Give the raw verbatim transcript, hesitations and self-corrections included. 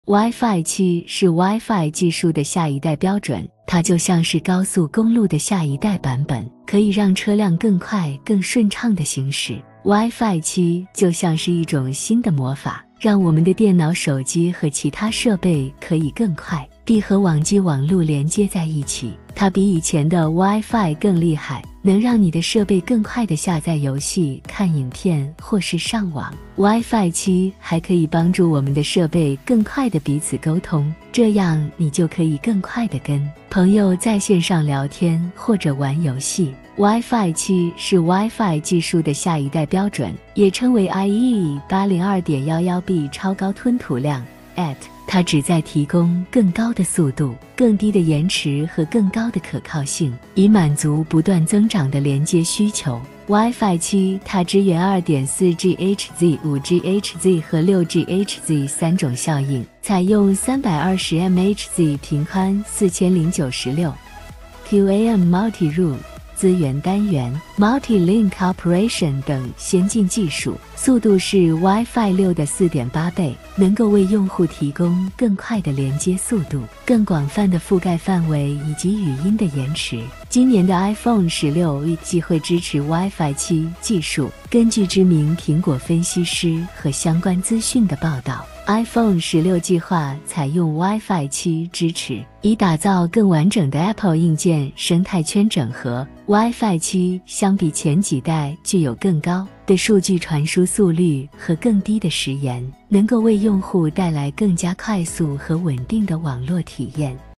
WiFi 七是 WiFi 技术的下一代标准，它就像是高速公路的下一代版本，可以让车辆更快、更顺畅地行驶。WiFi 七就像是一种新的魔法，让我们的电脑、手机和其他设备可以更快地和网际网路连接在一起。它比以前的 WiFi 更厉害，能让你的设备更快地下载游戏、看影片或是上网。WiFi 七还可以帮助我们的设备更快地彼此沟通，这样你就可以更快地跟朋友在线上聊天或者玩游戏。WiFi 七是 WiFi 技术的下一代标准，也称为 I E E E 八零二点一一 B 超高吞吐量 A T。它旨在提供更高的速度、更低的延迟和更高的可靠性，以满足不断增长的连接需求。WiFi 七它支援 二点四 G H Z、五 G H Z 和六 G H Z 三种效应，采用三百二十 M H Z 频宽四千零九十六 Q A M Multi-Room资源单元 Multi-Link Operation 等先进技术，速度是 WiFi 六的 四点八倍，能够为用户提供更快的连接速度、更广泛的覆盖范围以及语音的延迟。今年的 iPhone 十六预计会支持 WiFi 七技术。根据知名苹果分析师和相关资讯的报道， iPhone 十六计划采用 WiFi 七支持，以打造更完整的 Apple 硬件生态圈整合。WiFi 七相比前几代具有更高的数据传输速率和更低的时延，能够为用户带来更加快速和稳定的网络体验。